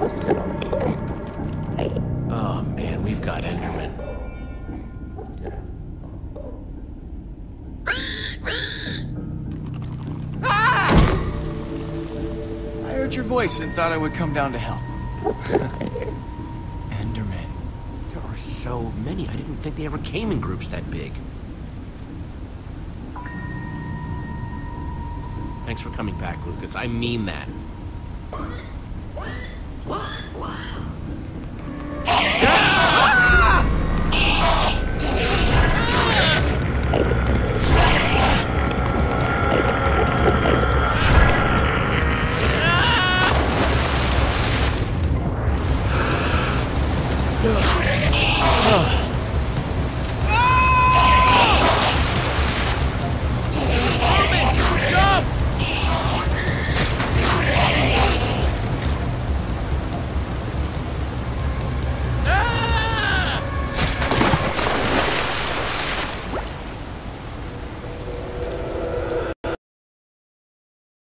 Oh man, we've got Enderman. I heard your voice and thought I would come down to help. Enderman. There are so many. I didn't think they ever came in groups that big. Thanks for coming back, Lucas. I mean that. Ah!